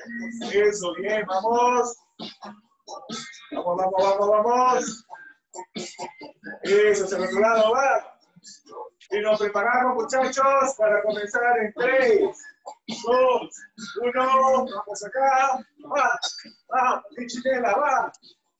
Eso, bien, vamos. Vamos, vamos, vamos, vamos. Eso, hacia el otro lado, va. Y nos preparamos, muchachos, para comenzar en 3, 2, 1. Vamos acá. Va, Chinela, va.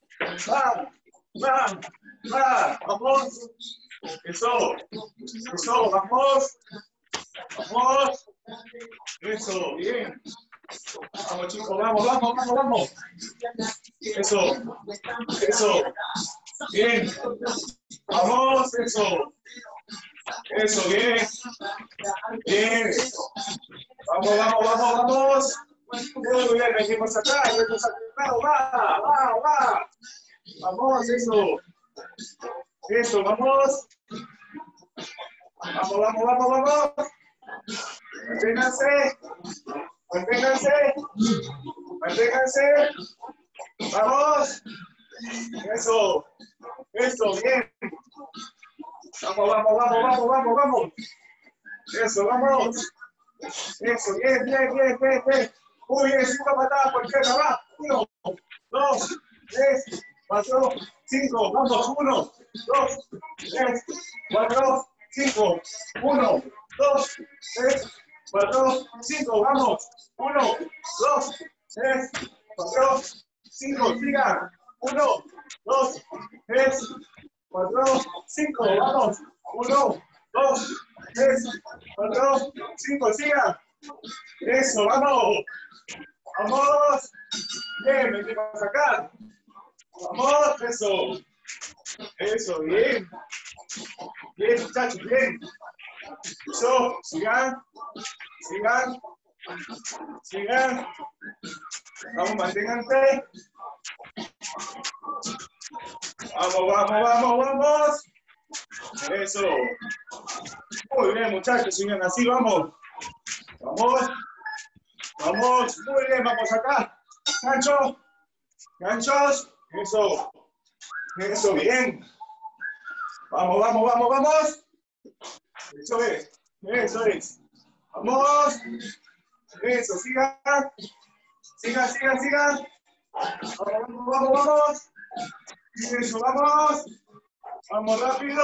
Va. Vamos. Eso, vamos. Vamos. Eso, bien. Vamos, chicos, vamos. Eso. Bien. Vamos, eso. Eso, bien. Bien. Vamos. Muy bien, venimos acá, va. Vamos, eso. Eso, vamos. Vamos. Manténganse. Vamos. Eso, bien. Vamos. Eso, vamos. Eso, bien. Muy bien, 5 patadas por izquierda, va. 1, 2, 3, 4, 5. Vamos, 1, 2, 3, 4, 5. 1, 2, 3, 4, 5. Vamos. 1, 2, 3, 4, 5. Siga. 1, 2, 3, 4, 5. Vamos. 1, 2, 3, 4, 5. Siga. Eso, vamos. Vamos. Bien, venimos acá. Vamos, eso, bien. Bien, muchachos, bien. Eso, sigan. Vamos, manténganse. Vamos. Eso. Muy bien, muchachos, sigan así, vamos. Vamos, muy bien, vamos acá. Ganchos. Eso, bien. Vamos. Eso es. Vamos. Eso, sigan. Vamos. Eso, vamos. Vamos, rápido.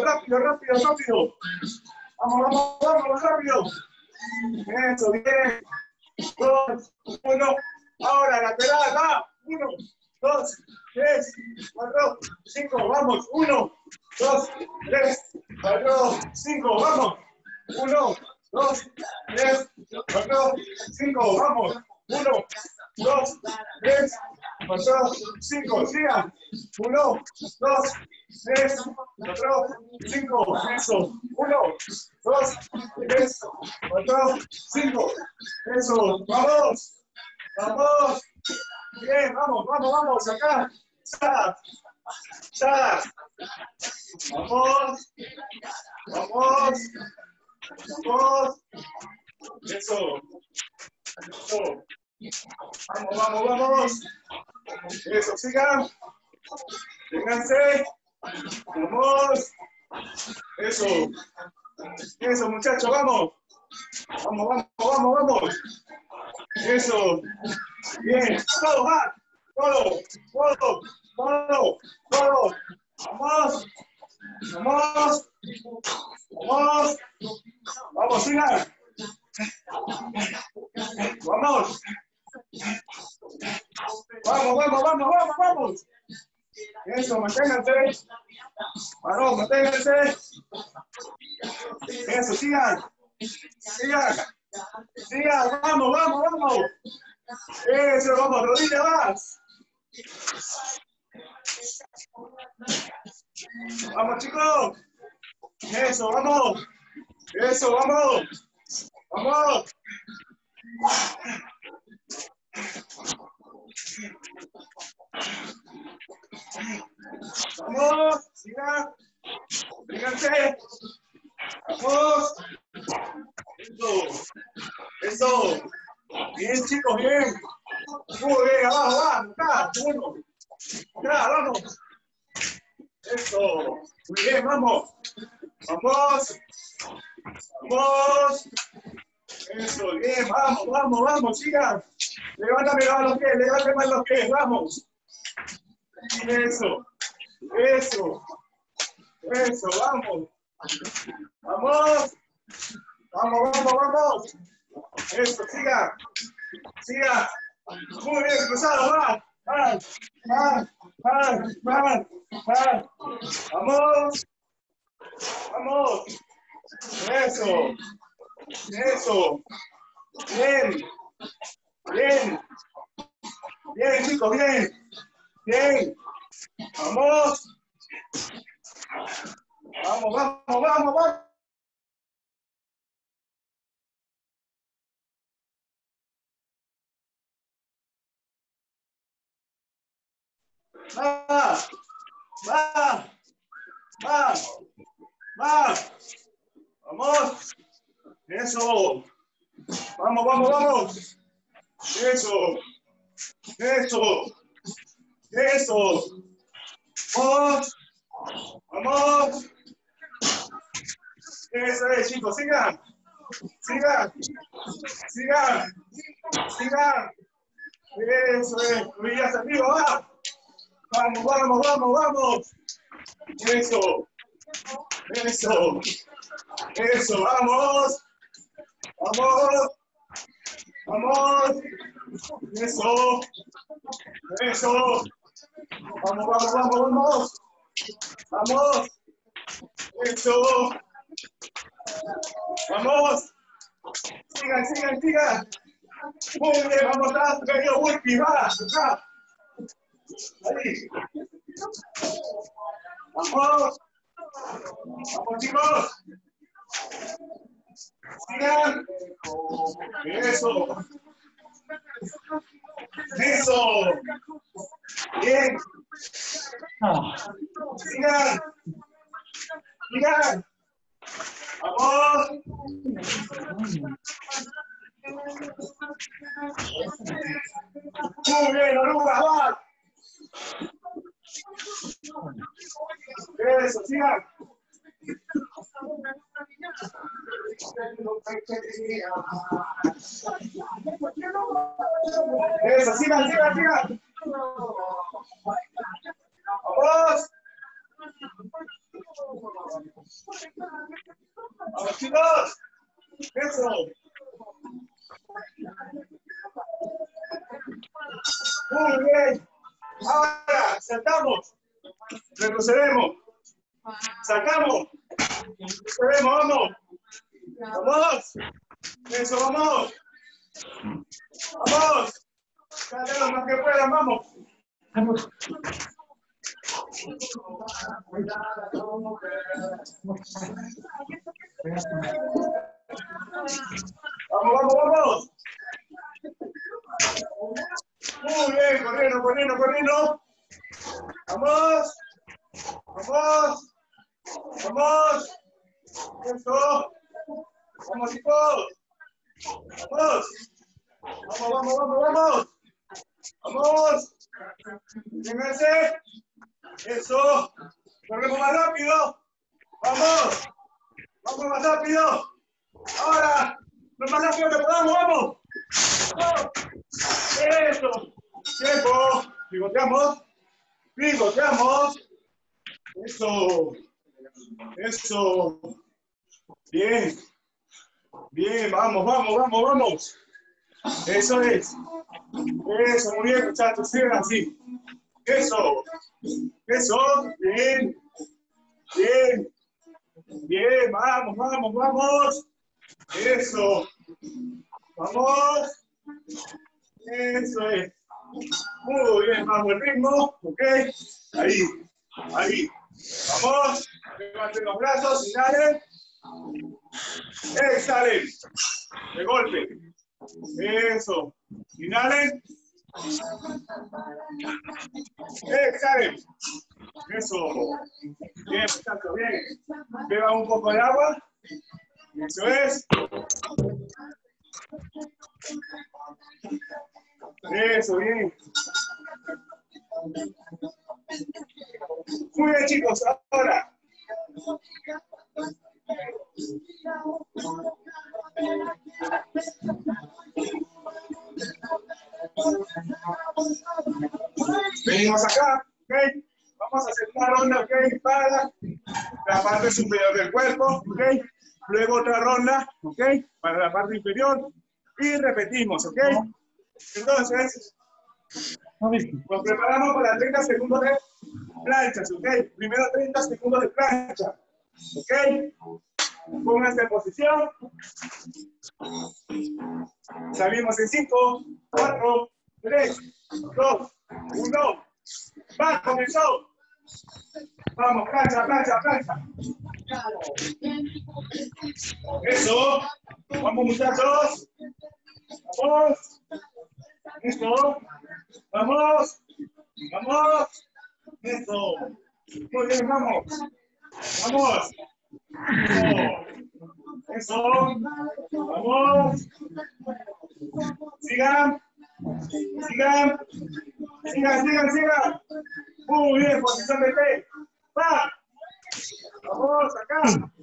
Vamos, rápido. Eso, bien. 2, 1. Ahora, lateral, va. 1, 2, 3, 4, 5. Vamos. 1, 2, 3, 4, 5. Vamos. 1, 2, 3, 4, 5. Vamos. 1, 2, 3, 4, 5. Sigan. 1, 2, 3, 4, 5. Eso. 1, 2, 3, 4, 5. Eso. Vamos. Bien, vamos. Acá. Ya. Vamos. Eso. Vamos. Eso, sigan. Vénganse. Vamos. Eso, muchachos, vamos. Vamos. Eso. Bien. Todo, va. Todo. Vamos, sigan. Vamos. Eso, manténganse. Varón, manténganse. Eso, sigan. Vamos. Eso, vamos, rodilla más. Vamos, chicos. Eso, vamos. Vamos, sigan. Fíjense. Vamos. Eso. Bien, chicos, bien. Muy bien, abajo, acá, uno. Acá, vamos. Eso. Muy bien, vamos. Eso, bien, vamos, sigan. Levántame más los pies, vamos. Eso, eso, eso, vamos. Vamos. Vamos, vamos, vamos. Eso, siga. Siga. Muy bien, cruzado, va. Vamos. Vamos. Eso. Eso. Bien. Bien. Bien, chicos, bien. Bien. Vamos. Vamos, vamos, vamos, vamos. Va, va, va, va. Vamos. Eso. Vamos, vamos, vamos. Eso. Eso. Eso. Vamos. Vamos. Eso es, chicos. Sigan. Sigan. Sigan. Sigan. Eso es. Rodillas arriba, va. Vamos, vamos, vamos, vamos. Eso. Eso. Eso, vamos. Vamos. Vamos. Eso. Eso. Vamos, vamos, vamos, vamos. Vamos. Eso. Vamos. Sigan, sigan, sigan. Muy bien, vamos atrás. Querido Wiki, va. Acá. Ahí. Vamos. Vamos, chicos. Sigan. Eso. Eso. Bien. Sigan. Sigan. Vamos. Muy bien, orugas, va. Eso, sigan. Eso, sigan, sigan, sigan. Vamos. Vamos, chicos. Eso. Muy bien. Ahora, saltamos. Retrocedemos. Sacamos. Retrocedemos, vamos. Vamos. Eso, vamos. Vamos. Dale lo más que puedan, vamos. Vamos. Vamos, vamos, vamos. Muy bien, corriendo, corriendo, corriendo. Vamos. Vamos. Vamos. Eso. Vamos, chicos. Vamos. Vamos, vamos, vamos, vamos. Vamos. Vénganse. Eso. Corremos más rápido. Vamos. Vamos más rápido. Ahora. Lo más rápido que podamos, vamos. Vamos. Eso. Tiempo. Pivoteamos. Pivoteamos. Eso. Eso. Bien. Bien, vamos, vamos, vamos, vamos. Eso es. Eso, muy bien, muchachos. Sigan así. Eso. Eso. Bien. Bien. Bien, vamos, vamos, vamos. Eso. Vamos. Eso es. Muy bien, vamos el ritmo. Ok. Ahí. Ahí. Vamos. Levanten los brazos, inhalen. Exhalen. De golpe. Eso. Inhalen. Exhalen. Eso. Bien, muchachos, bien. Beban un poco de agua. Eso es. Eso, bien. Muy bien, chicos. Ahora. Venimos acá, ¿ok? Vamos a hacer una ronda, ¿ok? Para la parte superior del cuerpo, ¿ok? Luego otra ronda, ¿ok? Para la parte inferior. Y repetimos, ¿ok? Entonces, nos preparamos para 30 segundos de planchas, ¿ok? Primero 30 segundos de plancha, ¿ok? Pónganse en posición. Salimos en 5, 4, 3, 2, 1. ¡Va! ¡Comenzó! Vamos, plancha, plancha, plancha. Eso. Vamos, muchachos. Vamos. Eso. Vamos. Vamos. Eso. Muy bien, vamos. Vamos. Eso. Vamos. Sigan. Sigan. Sigan, sigan, sigan. Muy bien, posición de T. ¡Va! Vamos, acá.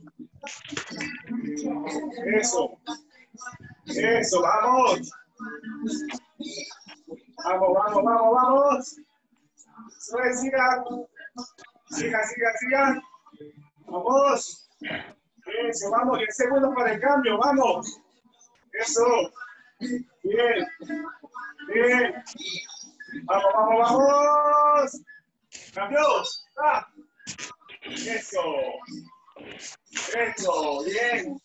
Eso. Eso, vamos. Vamos, vamos, vamos, vamos. Eso es, sigan. Sigan, sigan, sigan. Vamos. Eso, vamos. 10 segundos para el cambio, vamos. Eso. Bien. Bien. Vamos, vamos, vamos. Cambios. ¡Ah! Eso. Eso. Bien.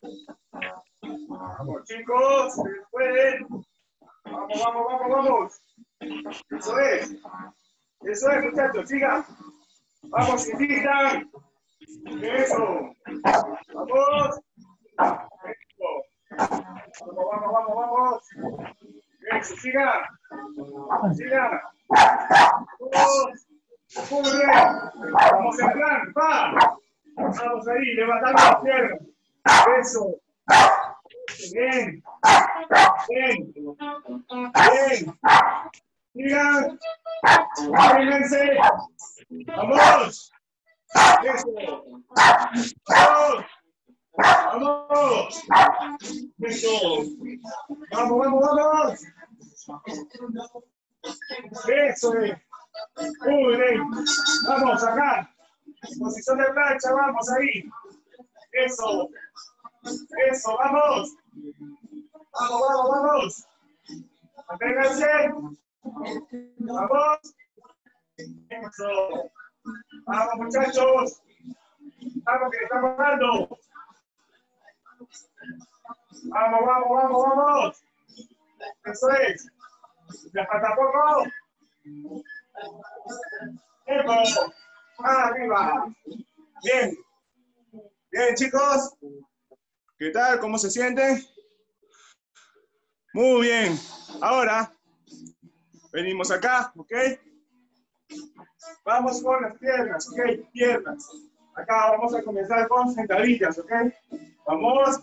Vamos, chicos. Pueden. Vamos, vamos, vamos, vamos. Eso es. Eso es, muchachos. Sigan. Vamos, insistan. Eso. Vamos. Eso. Vamos, vamos, vamos, vamos. Eso, sigan. Sigan. Vamos. Muy bien. Vamos en plan. ¡Va! Vamos ahí, levantando las piernas. Eso. Bien. Bien. Bien. Sigan. Vénganse. Vamos. Eso. Vamos. Vamos. Eso. Vamos, vamos, vamos. Eso es. Muy bien. Vamos acá. Posición de plancha, vamos ahí. Eso. Eso, vamos. Vamos, vamos, vamos. Manténganse. Vamos. Eso. Vamos, muchachos. Vamos, que estamos dando. Vamos, vamos, vamos, vamos. Eso es. Ya falta poco. Eso. Arriba. Bien. Bien, chicos. ¿Qué tal? ¿Cómo se sienten? Muy bien. Ahora, venimos acá, ¿ok? Vamos con las piernas, ¿ok? Piernas. Acá vamos a comenzar con sentadillas, ¿ok? Vamos.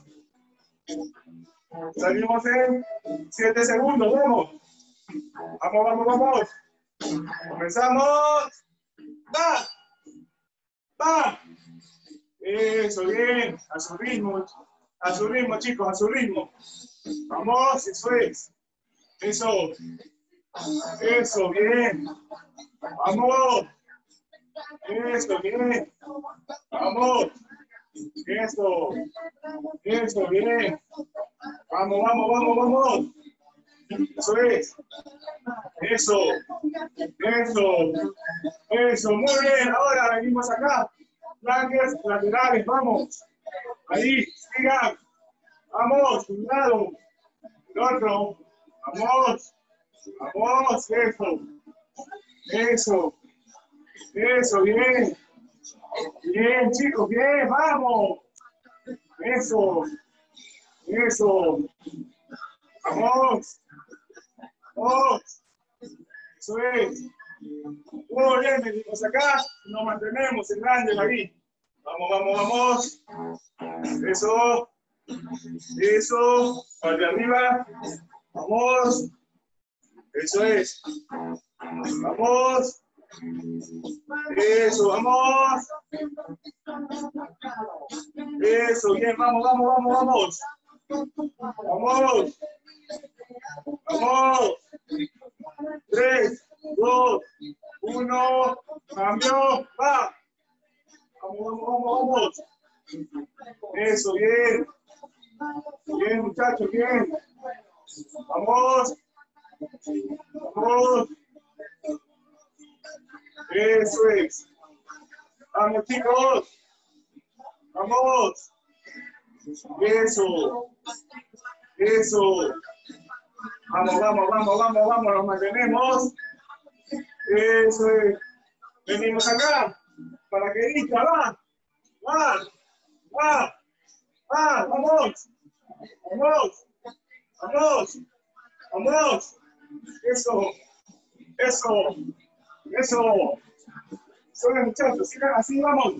Salimos en 7 segundos, vamos. Vamos, vamos, vamos. Comenzamos. ¡Va! ¡Va! Eso, bien. A su ritmo, chicos, a su ritmo. Vamos, eso es. Eso. Eso, bien. Vamos. Eso, bien. Vamos. Eso. Eso, bien. Vamos, vamos, vamos, vamos. Eso es. Eso. Eso. Eso, muy bien. Ahora venimos acá. Flanques laterales, vamos. Ahí, sigan. Vamos, un lado. El otro. Vamos. Vamos, eso. Eso. Eso, bien. Bien, chicos, bien, vamos. Eso. Eso. Vamos. Vamos. Eso es. Muy bien, venimos acá. Nos mantenemos en grande ahí. Vamos, vamos, vamos. Eso. Eso. Para arriba. Vamos. Eso es. Vamos. Eso, vamos. Eso, bien, vamos, vamos, vamos, vamos. Vamos. Vamos. 3, 2, 1. Cambio. Va. Vamos. Eso, bien. Bien, muchachos, bien. Vamos. Vamos. Eso es. Vamos, chicos. Vamos. Eso. Eso. Vamos. Nos mantenemos. Eso es. Venimos acá. Para que lista, va. Vamos. Eso. Solo muchachos, sigan así, vamos.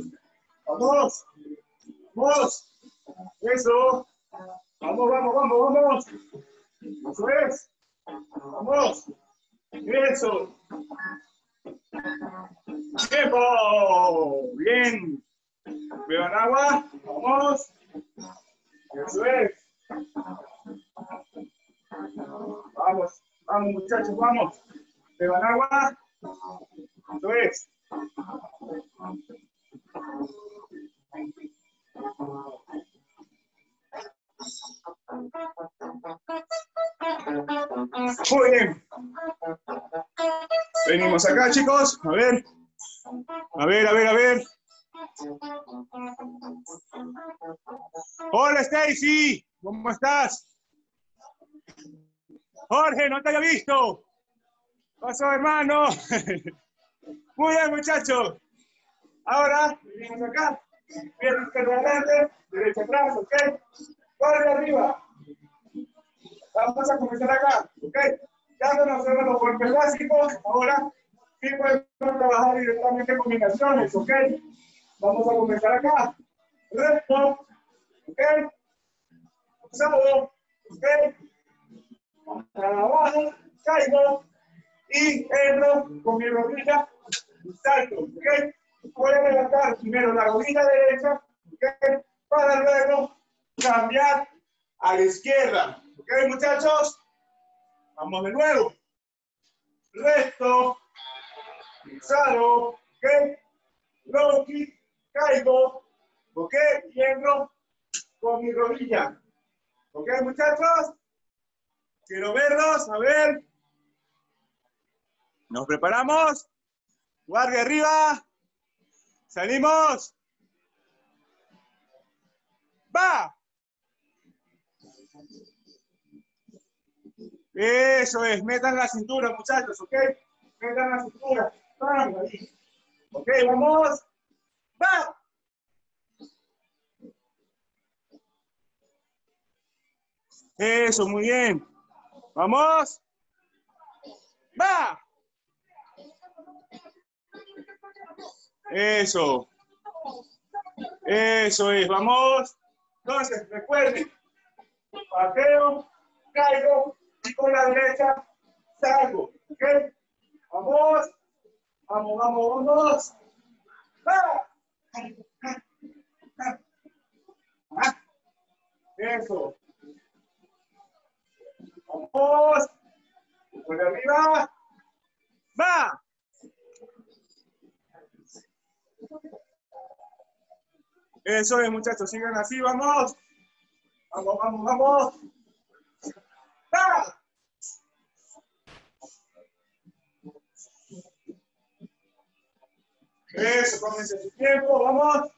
Eso. Vamos. Eso es. Vamos. Eso. ¡Tiempo! Bien. Beban agua. Vamos. Eso es. Vamos muchachos, vamos. Beban agua. Eso es. Muy bien. Venimos acá, chicos. A ver. Hola, Stacy. ¿Cómo estás? Jorge, no te había visto. ¿Qué pasó, hermano? Muy bien, muchachos. Ahora, venimos acá. Pierna izquierda adelante, derecha atrás, ¿ok? Guardia arriba. Vamos a comenzar acá, ¿ok? Ya no nos vemos los golpes básicos. Ahora sí podemos trabajar directamente combinaciones, ¿ok? Vamos a comenzar acá. Recto, ¿ok? Cruzado, ¿ok? Abajo, caigo y entro con mi rodilla y salto, ¿ok? Voy a levantar primero la rodilla derecha, ¿ok? Para luego cambiar a la izquierda, ¿ok, muchachos? Vamos de nuevo. Recto, cruzado, ¿ok? Low kick, caigo, ¿ok? Y entro con mi rodilla, ¿ok, muchachos? Quiero verlos, a ver. Nos preparamos. Guardia arriba. Salimos. ¡Va! Eso es. Metan la cintura, muchachos, ¿ok? Metan la cintura. Vamos ahí. Ok, vamos. ¡Va! Eso, muy bien. Vamos. ¡Va! Eso. Eso es, vamos. Entonces, recuerden. Pateo, caigo y con la derecha salgo. ¿Ok? Vamos. ¡Va! Eso. Vamos. Por arriba. ¡Va! Eso es, muchachos. Sigan así, vamos. Vamos. ¡Va! Eso, comienza su tiempo. Vamos.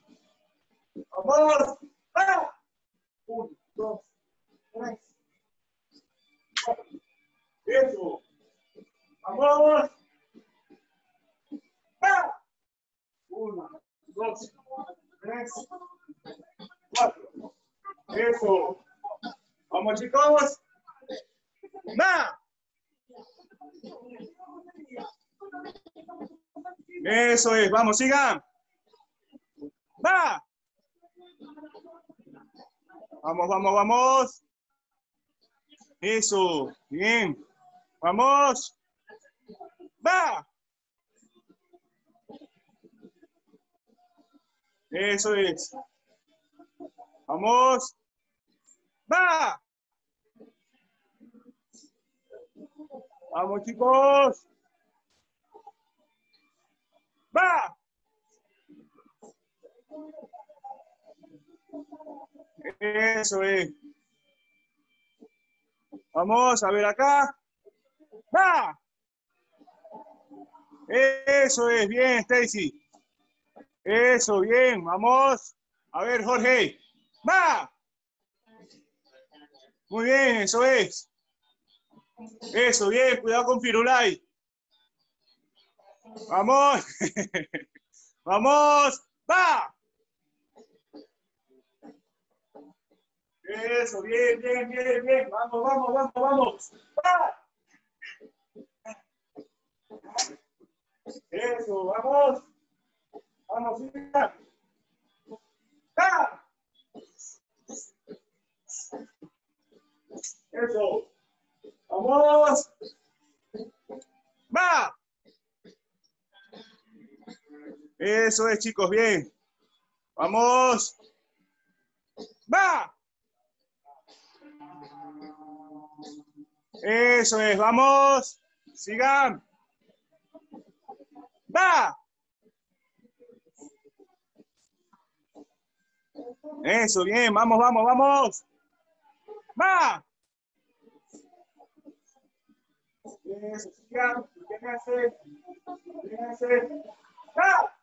¡Va! 1, 2, 3, 4. Eso. Vamos. ¡Va! 1, 2, 3, 4. Eso. Vamos, chicos. ¡Va! Eso es. Vamos, sigan. ¡Va! Vamos. Eso. Bien. Vamos. ¡Va! Eso es. Vamos. ¡Va! Vamos, chicos. ¡Va! Eso es. Vamos a ver acá. ¡Va! Eso es. Bien, Stacy. Eso, bien. Vamos. A ver, Jorge. ¡Va! Muy bien, eso es. Eso, bien. Cuidado con Firulai. Vamos. Vamos. ¡Va! Eso, bien, bien, bien, bien. Vamos, vamos, vamos, vamos. ¡Va! Eso, vamos. Vamos, siga. ¡Va! Eso. Vamos. ¡Va! Eso es, chicos, bien. Vamos. ¡Va! Eso es, vamos. Sigan. ¡Va! Eso, bien, vamos, vamos, vamos. ¡Va! Eso, sigan. Déjense. ¡Va!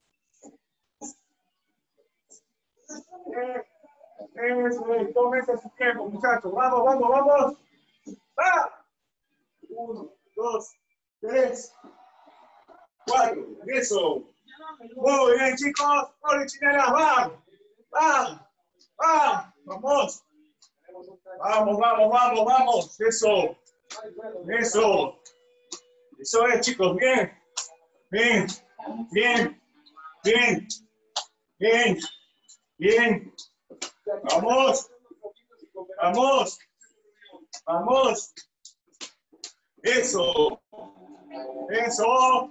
Eso es, tómense su tiempo, muchachos. Vamos, vamos, vamos. ¡Va! 1, 2, 3, 4. Eso. Muy bien, chicos. Originales, va. Va. Va. Vamos. Vamos, vamos, vamos, vamos. Eso. Eso. Eso es, chicos. Bien. Bien. Bien. Bien. Bien. Bien. Vamos. Vamos. Vamos. Eso. Eso.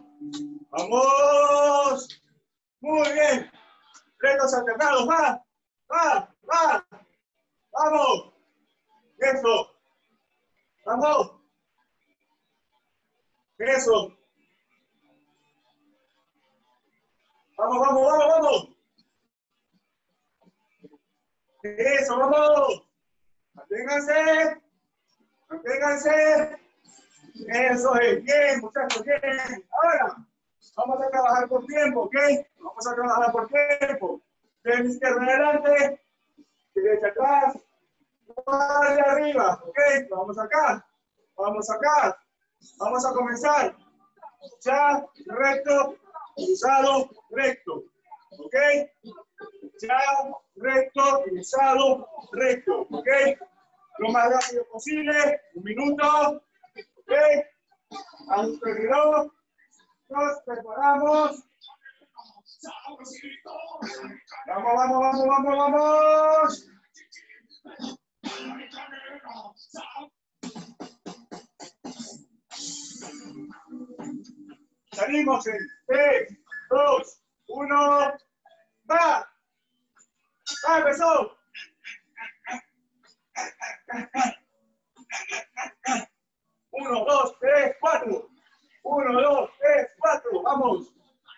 Vamos. Muy bien. Retos alternados. Va. Va. Va. Vamos. Eso. Vamos. Eso. Vamos, vamos, vamos, vamos. Eso, vamos. Manténganse. Manténganse. Eso es. Bien, muchachos, bien. Ahora, vamos a trabajar por tiempo, ¿ok? Vamos a trabajar por tiempo. De izquierda adelante, derecha atrás, hacia arriba, ¿ok? Vamos acá. Vamos acá. Vamos a comenzar. Ya, recto, cruzado, recto. ¿Ok? Ya, recto, cruzado, recto. ¿Ok? Lo más rápido posible. 1 minuto. ¿Ok? A nuestro reloj. Nos preparamos. Vamos, vamos, vamos, vamos, vamos. Salimos en 3, 2, 1. ¡Va! ¡Va, empezó! 1, 2, 3, 4. 1, 2, 3, 4. Vamos.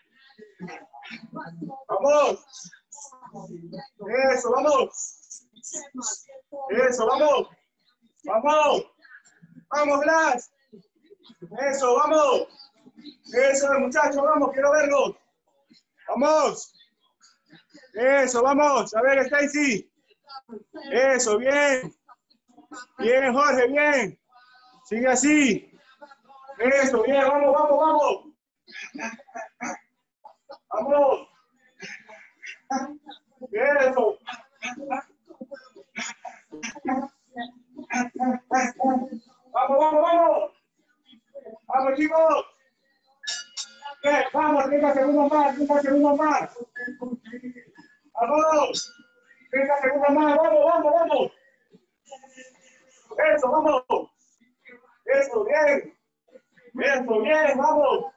Vamos. Eso, vamos. Eso, vamos. Vamos. Vamos, Blas. Eso, vamos. Eso, muchachos, vamos, quiero verlos. Vamos. Eso, vamos. A ver, Stacy. Eso, bien. Bien, Jorge, bien. Sigue así. Eso, bien, vamos, vamos, vamos. Vamos. Eso. Vamos, vamos, vamos. Vamos, chicos. Bien, vamos, 30 segundos más, 30 segundos más. Vamos. 30 segundos más, vamos, vamos, vamos. Eso, vamos. Eso, bien. Eso, bien, vamos.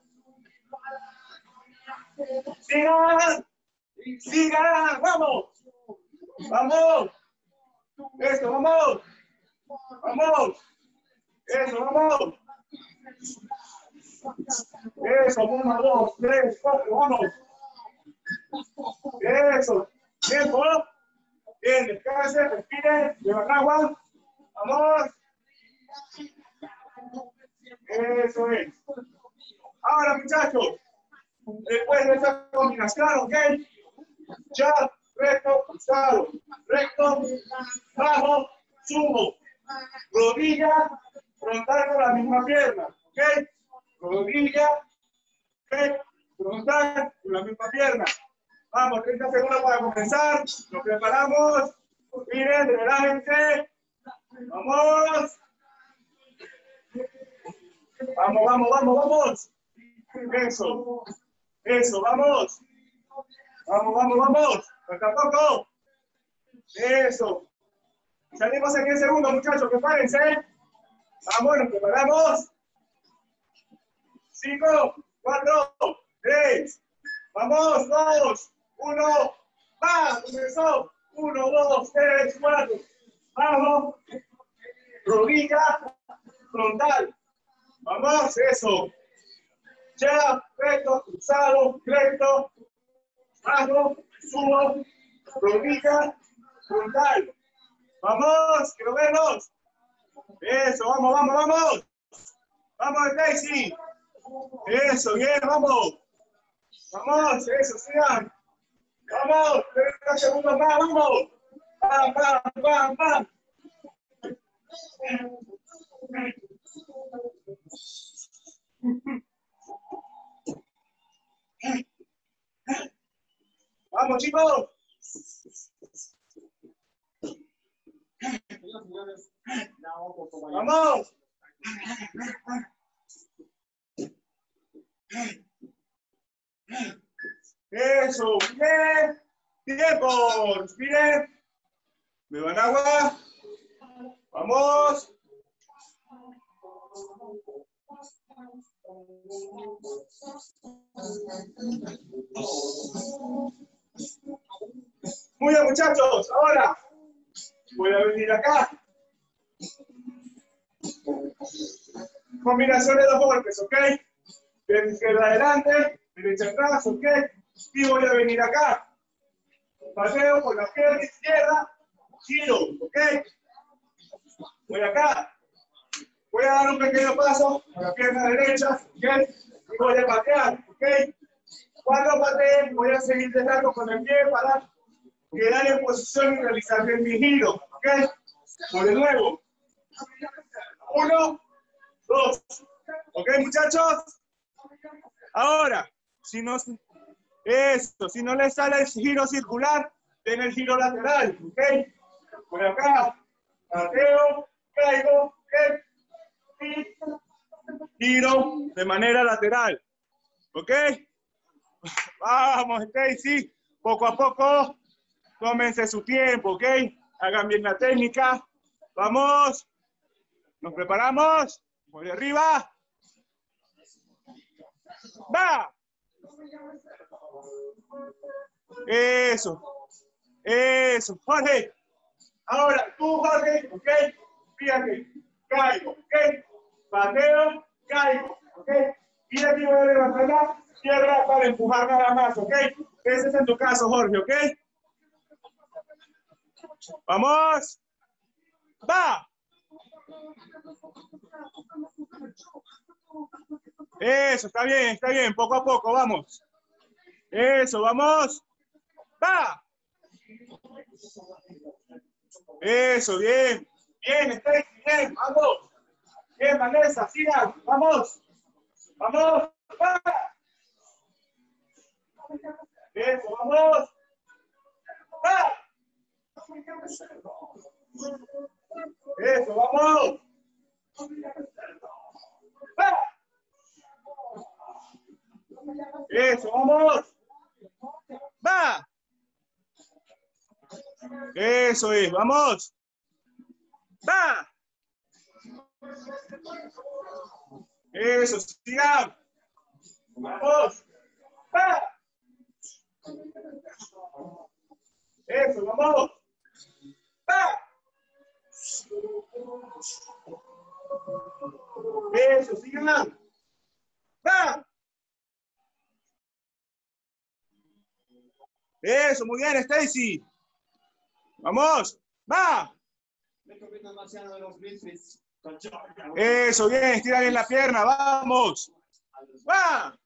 Sigan. Sigan, vamos. Vamos. Eso, vamos. Vamos. Eso, vamos. Eso, 1, 2, 3, 4, vamos. Eso. Tiempo. Bien, descanse, respire, lleva agua. Vamos. Eso es. Ahora, muchachos, después de esta combinación, ¿ok? Jab, recto, cruzado, recto, bajo, subo, rodilla, frontal con la misma pierna, ¿ok? Rodilla, ¿ok? Frontal con la misma pierna. Vamos, 30 segundos para comenzar. Nos preparamos. Miren, relájense. Vamos. Vamos, vamos, vamos, vamos. Eso. Eso, vamos. Vamos, vamos, vamos. Falta poco. Eso. Salimos en 10 segundos, muchachos. Prepárense. Vamos, nos preparamos. 5, 4, 3. Vamos, 2, 1. ¡Va! Comenzó. 1, 2, 3, 4. Vamos. Rodilla. Frontal. Vamos, eso. Ya, recto, cruzado, recto, bajo, subo, rodilla, frontal. Vamos, quiero verlos. Eso, vamos, vamos, vamos. Vamos, Stacy. Eso, bien, vamos. Vamos, eso, sigan. Vamos, 30 segundos más, vamos. Pam, pam, pam, pam. Vamos, chicos. Vamos. Eso, bien. Tiempo. Respiren. Beban agua. Vamos. Muy bien, muchachos. Ahora voy a venir acá. Combinación de 2 golpes, ¿ok? De izquierda adelante, derecha atrás, ¿ok? Y voy a venir acá. Paseo por la pierna izquierda, giro, ¿ok? Voy acá. Voy a dar un pequeño paso a la pierna derecha, ¿ok? Y voy a patear, ¿ok? Cuando patee, voy a seguir dejando con el pie para quedar en posición y realizar bien mi giro, ¿ok? Por de nuevo. 1, 2. ¿Ok, muchachos? Ahora, si no les sale el giro circular, den el giro lateral, ¿ok? Por acá, pateo, caigo, ¿ok? Y giro de manera lateral, ¿ok? Vamos, Stacy, poco a poco, tómense su tiempo, ¿ok? Hagan bien la técnica. Vamos, nos preparamos, por arriba. ¡Va! Eso, eso, Jorge. Ahora, tú, Jorge, ¿ok? Fíjate, caigo, ¿ok? Pateo, caigo, ¿ok? Y aquí voy a levantar la pierna para empujar nada más, ¿ok? Ese es en tu caso, Jorge, ¿ok? Vamos. ¡Va! Eso, está bien, poco a poco, vamos. Eso, vamos. ¡Va! Eso, bien. Bien, Stacy, bien, vamos. Bien, Vanessa, sigan, vamos. Vamos, ¡va! Eso, vamos. ¡Va! Eso, vamos. ¡Va! Eso, vamos. ¡Va! Eso es, vamos. ¡Va! Eso, sigan. Vamos. ¡Va! Eso, vamos. ¡Va! Eso, sigan. ¡Va! Eso, muy bien, Stacy. Vamos. ¡Va! Eso, bien, estira bien la pierna, vamos. ¡Va!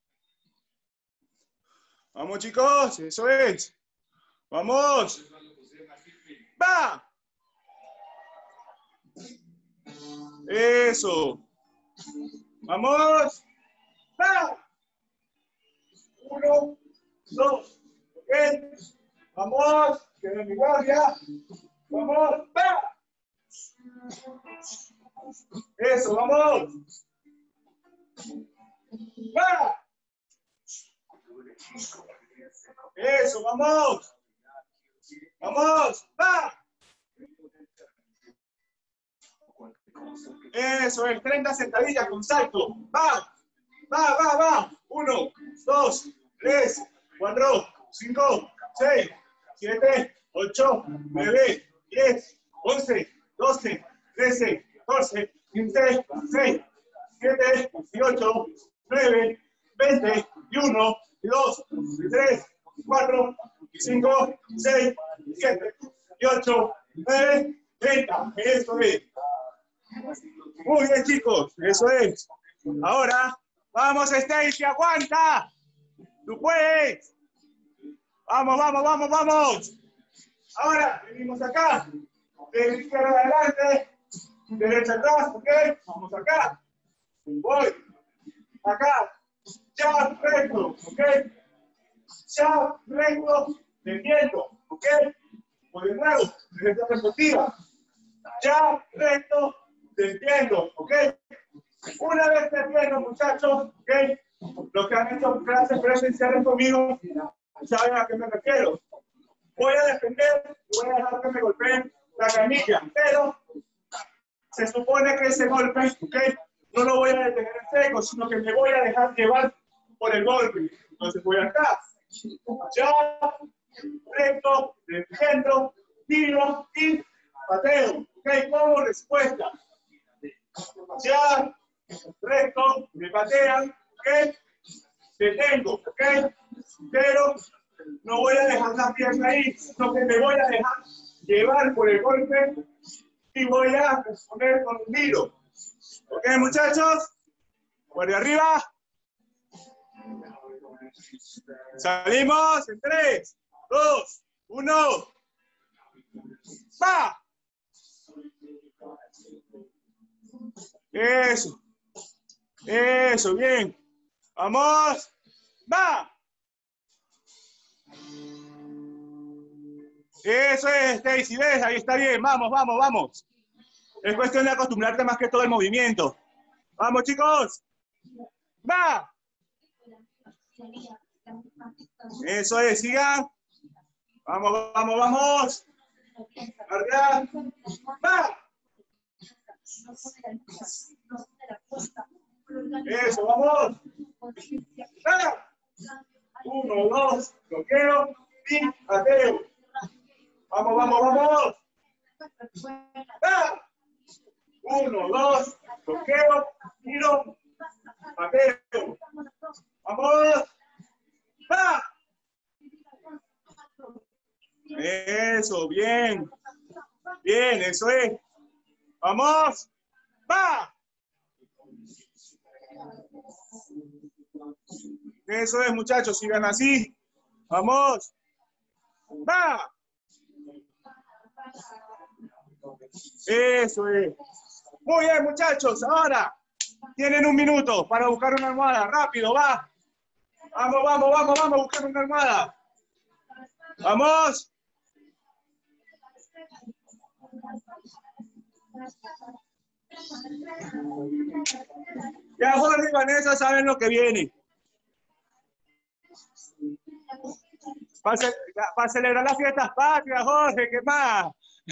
Vamos, chicos, eso es. Vamos. ¡Va! Eso. Vamos. ¡Va! 1, 2. ¿Ok? Vamos. Queda en mi guardia. Vamos. ¡Va! Eso, vamos. ¡Va! Eso, vamos. Vamos. ¡Va! Eso es, 30 sentadillas con salto. ¡Va! ¡Va, va, va! 1, 2, 3, 4, 5, 6, 7, 8, 9, 10, 11, 12, 13, 14, 15, 16, 17, 18, 9, 20, 21, 22, 23, 24, 25, 6, 7, 8, 9, 30. Eso es. Muy bien, chicos. Eso es. Ahora, vamos, Stacy, aguanta. Tú puedes. Vamos, vamos, vamos, vamos. Ahora, venimos acá. De izquierda adelante. Derecha atrás, ¿ok? Vamos acá. Voy. Acá. Ya recto, ¿ok? Ya recto. Tendiendo, ¿ok? Voy de nuevo. Derecha respectiva. Ya recto. Tendiendo, ¿ok? Una vez tendiendo, muchachos, ¿ok? Los que han hecho clases presenciales conmigo saben a qué me refiero. Voy a defender y voy a dejar que me golpeen la canilla, pero se supone que ese golpe, ¿ok? No lo voy a detener en seco, sino que me voy a dejar llevar por el golpe. Entonces voy acá, ya, recto, defiendo, tiro y pateo, ¿ok? Como respuesta. Ya, recto, me patean, ¿ok? Detengo, ¿ok? Pero no voy a dejar la pierna ahí, sino que me voy a dejar llevar por el golpe y voy a responder con un giro. ¿Ok, muchachos? Por de arriba. Salimos en 3, 2, 1. ¡Va! Eso. Eso, bien. Vamos. ¡Va! Eso es, Stacy, ¿ves? Ahí está bien. Vamos, vamos, vamos. Es cuestión de acostumbrarte más que todo el movimiento. Vamos, chicos. ¡Va! Eso es, sigan. Vamos, vamos, vamos. Arriba. ¡Va! Eso, vamos. ¡Va! 1, 2, bloqueo y pateo. Vamos, vamos, vamos. ¡Va! 1, 2, bloqueo, tiro, pateo. Vamos. ¡Va! Eso, bien. Bien, eso es. Vamos. ¡Va! Eso es, muchachos, sigan así. Vamos. ¡Va! Eso es. Muy bien, muchachos. Ahora tienen 1 minuto para buscar una almohada. Rápido, va. Vamos, vamos, vamos, vamos a buscar una almohada. Vamos. Ya Jorge y Vanessa saben lo que viene. Para celebrar las fiestas patrias, Jorge, ¿qué más?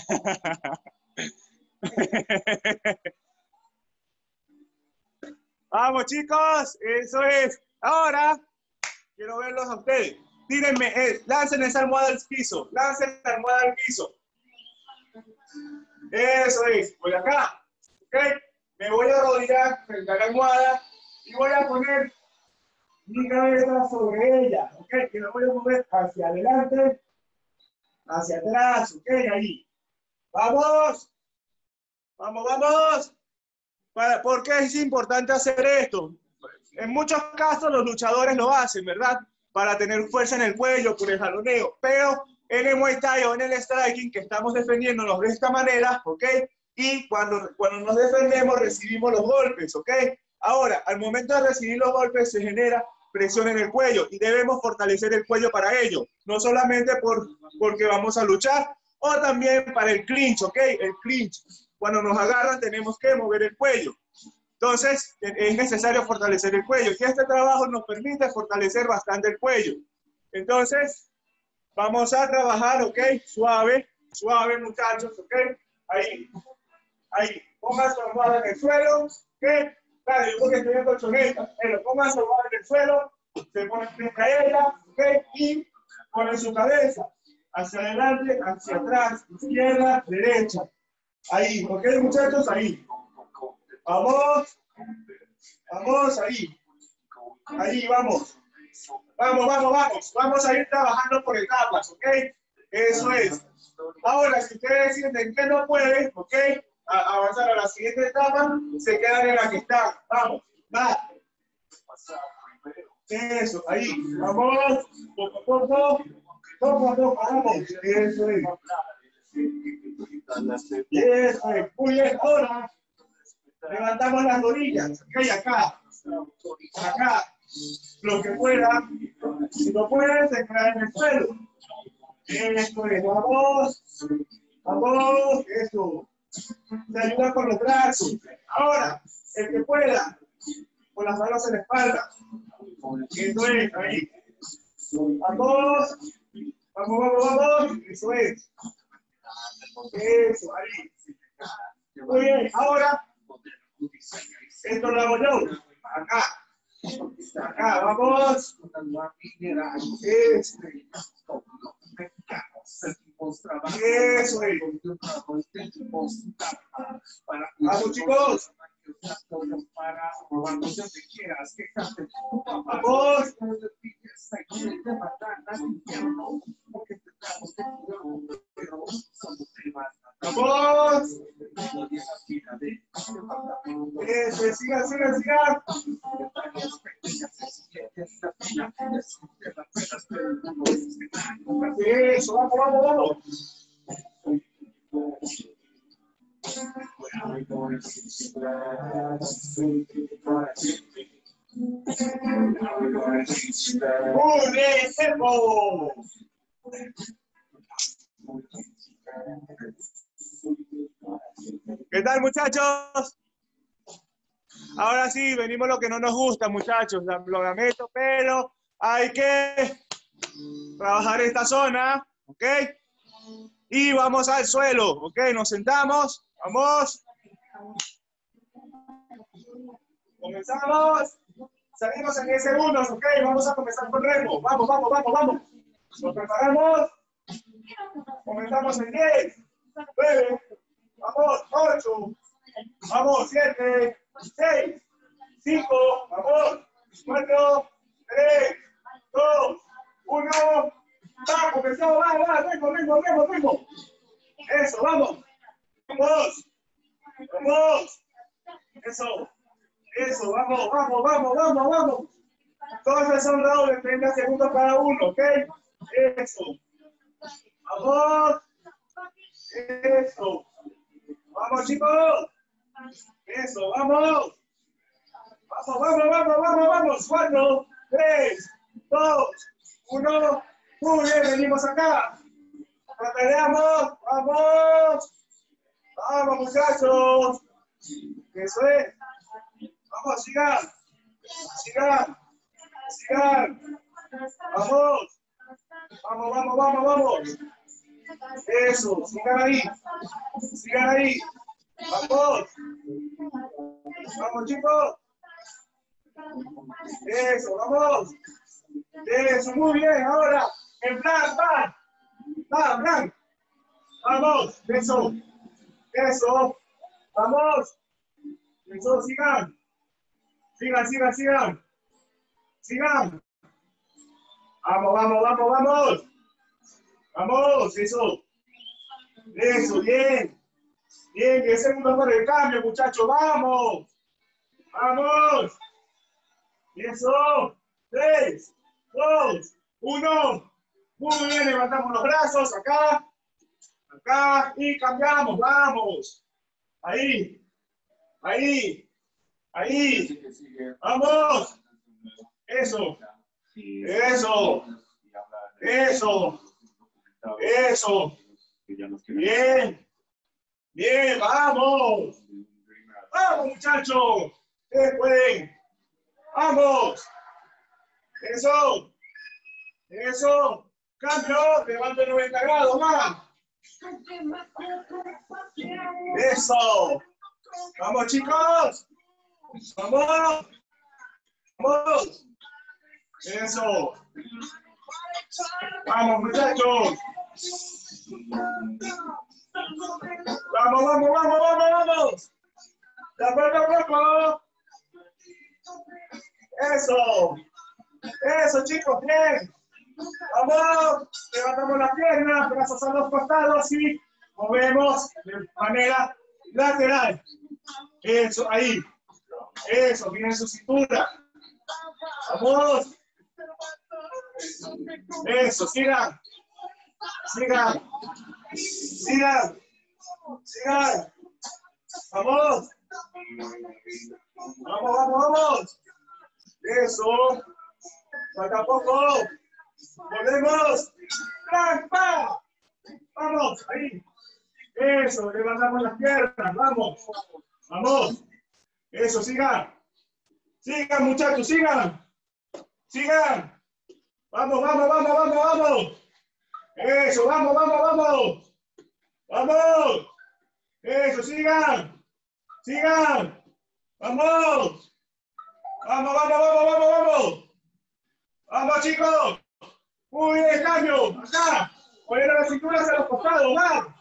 Vamos, chicos, eso es. Ahora quiero verlos a ustedes. Tírenme, lancen esa almohada al piso. Lancen la almohada al piso. Eso es. Voy acá. ¿Ok? Me voy a arrodillar frente a la almohada y voy a poner mi cabeza sobre ella. ¿Ok? Que la voy a mover hacia adelante, hacia atrás. ¿Ok? Ahí. ¡Vamos! ¡Vamos, vamos! ¿Por qué es importante hacer esto? En muchos casos los luchadores lo hacen, ¿verdad? Para tener fuerza en el cuello, por el jaloneo. Pero en el Muay Thai o en el striking, que estamos defendiéndonos de esta manera, ¿ok? Y cuando nos defendemos, recibimos los golpes, ¿ok? Ahora, al momento de recibir los golpes, se genera presión en el cuello y debemos fortalecer el cuello para ello. No solamente porque vamos a luchar, o también para el clinch, ¿ok? El clinch. Cuando nos agarran, tenemos que mover el cuello. Entonces, es necesario fortalecer el cuello. Y este trabajo nos permite fortalecer bastante el cuello. Entonces, vamos a trabajar, ¿ok? Suave, suave, muchachos, ¿ok? Ahí, ahí. Ponga su almohada en el suelo, ¿ok? Claro, yo porque estoy en colchoneta, pero ponga su almohada en el suelo, se pone frente a ella, ¿ok? Y pone su cabeza hacia adelante, hacia atrás, izquierda, derecha. Ahí, ¿ok, muchachos? Ahí. Vamos. Vamos, ahí. Ahí, vamos. Vamos, vamos, vamos. Vamos a ir trabajando por etapas, ¿ok? Eso es. Ahora, si ustedes sienten que no pueden, ¿ok? Avanzar a la siguiente etapa, se quedan en la que están. Vamos, va. Eso, ahí. Vamos. Poco a poco. Poco a poco, vamos. Eso es. Eso es. Muy bien, ahora levantamos las rodillas. Ok, acá. Acá. Lo que pueda. Si no pueden, se quedan en el suelo. Eso es. Vamos. Vamos. Eso. Se ayuda con los brazos. Ahora, el que pueda, con las manos en la espalda. Eso es. Ahí. Vamos. Vamos, vamos, vamos. Eso es. Eso, ahí. Muy bien, ahora, esto lo hago yo. Acá. Acá, vamos. Eso es. Vamos, chicos. Vamos. Vamos. Eso, sigan, sigan, sigan. Eso, vamos, vamos, vamos. Muy bien, tiempo. ¿Qué tal, muchachos? Ahora sí, venimos lo que no nos gusta, muchachos. Lo lamento, pero hay que trabajar esta zona, ¿ok? Y vamos al suelo, ¿ok? Nos sentamos, vamos. Comenzamos. Salimos en 10 segundos, ¿ok? Vamos a comenzar con remo. Vamos, vamos, vamos, vamos. Nos preparamos. Comenzamos en 10, 9, vamos, 8, vamos, 7, 6, 5, vamos, 4, 3, 2, 1, va, comenzó, va, ritmo. Eso, vamos, vamos, eso, vamos. Entonces son rounds de 30 segundos cada uno, ¿ok? Eso. Vamos. Eso. Vamos, chicos. Eso, vamos. Vamos. 4, 3, 2, 1. Muy bien, venimos acá. Peleamos. Vamos. Vamos, muchachos. Eso es. Vamos, sigan. Vamos. Eso, sigan ahí. Vamos, chicos. Eso, vamos. Eso, muy bien. Ahora, en plan, Vamos, eso. Eso. Vamos. Eso, sigan. Sigan, sigan, sigan. Sigan. Vamos, vamos, vamos, vamos. Vamos, eso. Eso, bien. Bien, 10 segundos para el cambio, muchachos. Vamos. Vamos. Eso. 3, 2, 1. Muy bien, levantamos los brazos acá. Acá. Y cambiamos. Vamos. Ahí. Ahí. Ahí. Vamos. Eso. Eso. Eso. Eso. Bien. Bien, vamos. Vamos, muchachos. Ustedes pueden. Vamos. Eso. Eso. Cambio. Levante 90 grados más. Eso. Vamos, chicos. Vamos. Vamos. Eso. Vamos, muchachos. Vamos, vamos, vamos, vamos, vamos. Tampoco. Eso. Eso, chicos, bien. Vamos. Levantamos las piernas, brazos a los costados y movemos de manera lateral. Eso, ahí. Eso, miren su cintura. Vamos. Eso, sigan. Sigan. Sigan. Sigan. Vamos. Vamos, vamos, vamos. Eso. Falta poco. Volvemos. ¡Trampa! Vamos, ahí. Eso, levantamos las piernas. Vamos. Vamos. Eso, sigan. Sigan, muchachos, sigan. Sigan. Vamos, vamos, vamos, vamos, vamos. Eso, vamos, vamos, vamos. Vamos. Eso, sigan. Sigan. Vamos. Vamos, vamos, vamos, vamos, vamos. Vamos, chicos. Muy bien, cambio. Acá. Poniendo las cinturas a los costados. Va.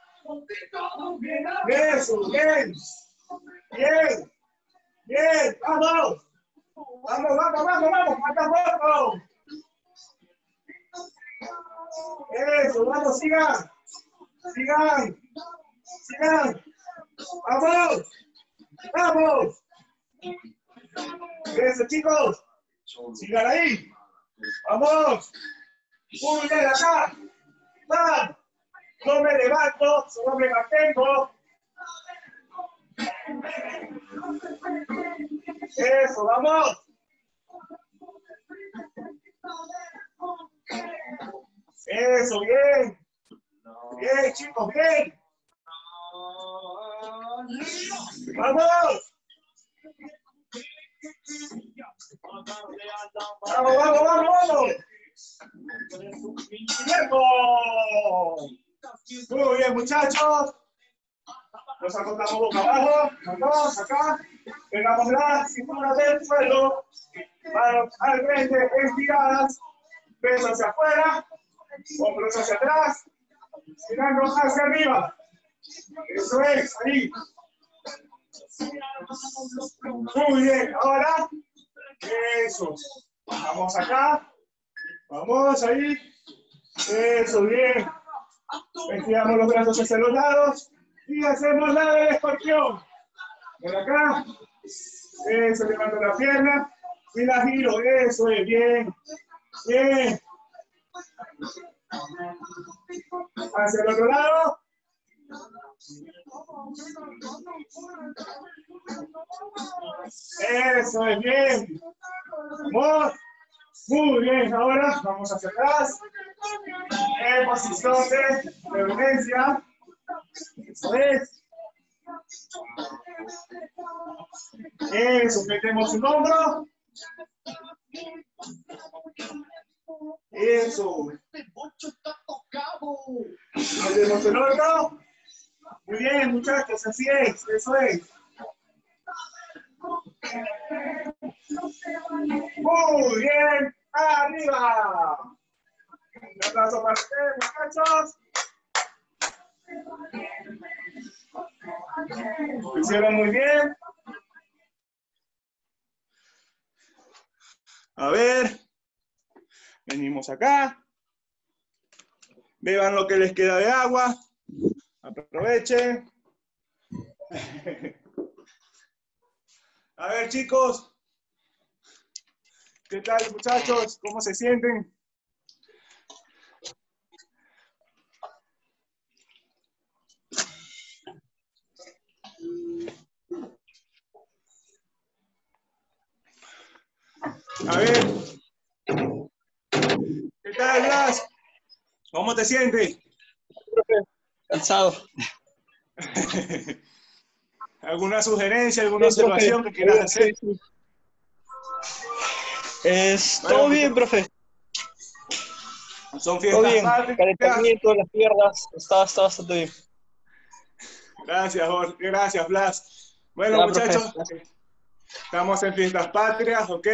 Eso, bien. Bien. Bien. Vamos. Vamos, vamos, vamos, vamos. Falta poco. Eso, vamos, sigan. Sigan. Sigan. Vamos. Vamos. Eso, chicos. Sigan ahí. Vamos. Muy bien, acá. Va. No me levanto, solo me mantengo. Eso, vamos. Eso, bien. Bien, chicos, bien. Vamos. Vamos, vamos, vamos, vamos. ¡Tiempo! Muy bien, muchachos. Nos acostamos boca abajo. Vamos, acá. Pegamos la cintura del suelo. Manos al frente, estiradas. Peso hacia afuera. Hombros hacia atrás. Mirando hacia arriba. Eso es, ahí. Muy bien, ahora. Eso. Vamos acá. Vamos ahí. Eso, bien. Estiramos los brazos hacia los lados. Y hacemos la del escorpión. Por acá. Eso, levanto la pierna. Y la giro. Eso es, bien. Bien. Hacia el otro lado. Eso es, bien. Vamos. Muy bien, ahora vamos hacia atrás. En posición de reverencia. Eso es. Eso, metemos un hombro. Eso. Metemos el otro. Muy bien, muchachos, así es, eso es. Muy bien, arriba. Un aplauso para ustedes, muchachos. Lo hicieron muy bien. A ver. Venimos acá. Beban lo que les queda de agua. Aprovechen. A ver, chicos. ¿Qué tal, muchachos? ¿Cómo se sienten? A ver. ¿Qué tal, Blas? ¿Cómo te sientes? Cansado. ¿Alguna sugerencia, alguna observación que quieras hacer? Sí. Todo Bueno, bien, profe. son Todo fiestas bien. patrias. Calentamiento, las piernas. Está bastante bien. Gracias, Jorge. Gracias, Blas. Bueno, Ya, muchachos, profe. estamos en fiestas patrias, ¿ok?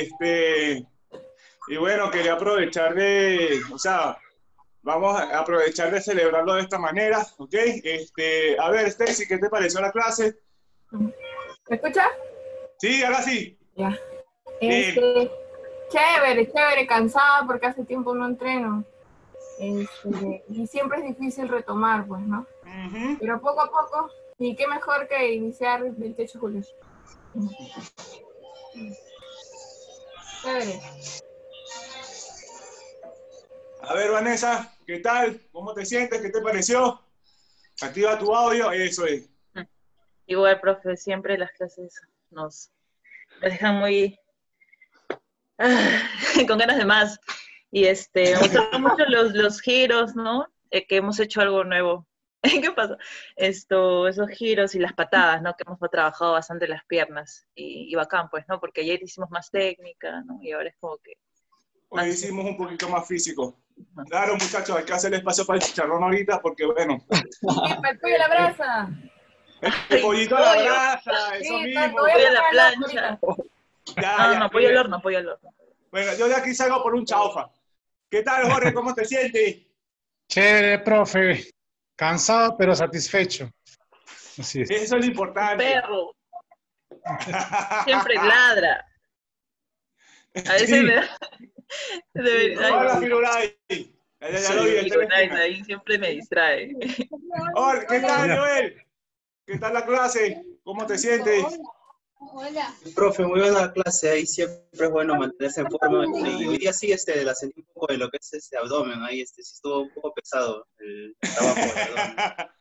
Y bueno, quería aprovechar vamos a aprovechar de celebrarlo de esta manera, ¿ok? A ver, Stacy, ¿qué te pareció la clase? ¿Me escuchas? Sí, ahora sí. Ya. Bien. Chévere, cansada porque hace tiempo no entreno. Y siempre es difícil retomar, pues, ¿no? Pero poco a poco, y qué mejor que iniciar el 28 de julio. Chévere. A ver, Vanessa, ¿qué tal? ¿Cómo te sientes? ¿Qué te pareció? Activa tu audio, eso es. Igual, profe, siempre las clases nos dejan muy con ganas de más. Y me gustaron mucho los giros, ¿no? Que hemos hecho algo nuevo. ¿Qué pasó? Esos giros y las patadas, ¿no? Que hemos trabajado bastante las piernas. Y bacán, pues, ¿no? Porque ayer hicimos más técnica, ¿no? Y ahora es como que... Hoy hicimos un poquito más físico. Claro, muchachos, hay que hacer espacio para el chicharrón ahorita porque, bueno. ¡El pollo a la brasa! El pollito a la brasa, eso Sí, mismo. voy Pollo a la plancha. Ya, pollo al horno, pollo al horno. Bueno, yo de aquí salgo por un chaufa. ¿Qué tal, Jorge? ¿Cómo te sientes? Chévere, profe. Cansado, pero satisfecho. Así es. Eso es lo importante. Perro. Siempre ladra. A veces Sí. me da... Hola, Firuray. Ya lo vi, el teléfono. Ahí siempre me distrae. Hola, ¿qué tal, Joel? ¿Qué tal la clase? ¿Cómo te sientes? Hola. Profe, muy buena clase, ahí siempre es bueno mantenerse en forma. Y hoy día sí, la sentí un poco de lo que es ese abdomen, ahí sí estuvo un poco pesado el trabajo del abdomen.